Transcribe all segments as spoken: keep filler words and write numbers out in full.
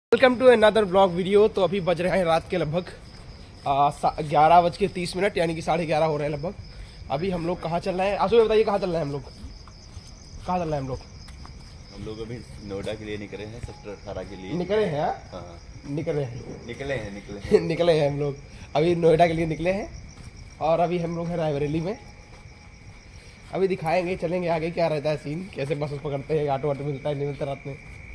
Welcome to another blog video. तो अभी बज रहे हैं रात के लगभग ग्यारह बज के तीस मिनट यानी कि साढ़े ग्यारह हो रहे हैं लगभग। अभी हम लोग कहाँ चल रहे हैं? आंसू में बताइए कहाँ चल रहे हैं हम लोग? कहाँ चल रहे हैं हम लोग? हम लोग अभी नोएडा के लिए निकले हैं, सेक्टर अठारह के लिए निकले हैं। हाँ निकले हैं निकले हैं निकले हैं निकले हैं हम लोग अभी नोएडा के लिए निकले हैं। और अभी हम लोग हैं रायबरेली में। अभी दिखाएंगे, चलेंगे आगे क्या रहता है सीन, कैसे बस पकड़ते हैं, ऑटो वाटो मिलता है नहीं मिलता रात में।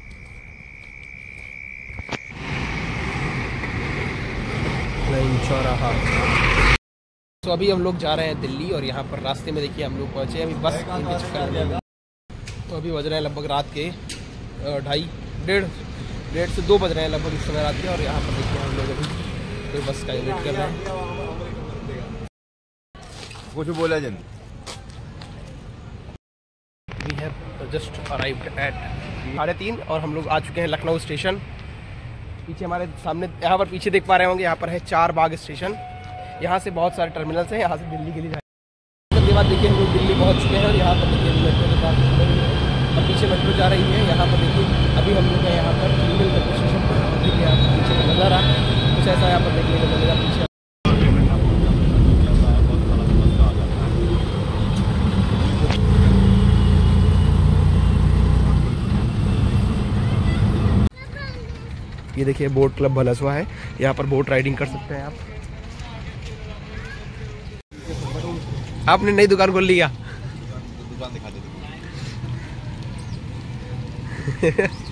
चौराहा। तो अभी हम लोग जा रहे हैं दिल्ली और यहाँ पर रास्ते में देखिए हम लोग पहुँचे अभी बस इनके चक्कर में। तो अभी बज रहे हैं लगभग रात के ढाई डेढ़ डेढ़ से दो बज रहे हैं लगभग इस समय रात के। और यहाँ पर देखिए हम लोग अभी कोई बस का वेट कर रहे हैं। कुछ बोला जन we have just arrived at साढ़े तीन और हम लोग आ चुके हैं लखनऊ स्टेशन। पीछे हमारे सामने यहाँ पर पीछे देख पा रहे होंगे, यहाँ पर है चार बाग स्टेशन। यहाँ से बहुत सारे टर्मिनल्स हैं, यहाँ से दिल्ली के लिए जाए। उसके बाद देखिए हम लोग दिल्ली पहुँच चुके हैं और यहाँ पर देखिए मेट्रो के पास और पीछे मेट्रो जा रही है। यहाँ पर देखिए अभी हम लोग हैं यहाँ पर फीमेल मेट्रो स्टेशन पर। देखिए यहाँ पर पीछे का नज़ारा कुछ ऐसा यहाँ पर देखने को मिलेगा। पीछे ये देखिए बोट क्लब भलसवा है, यहाँ पर बोट राइडिंग कर सकते हैं आप। आपने नई दुकान खोल लिया? दुकान दिखा दे।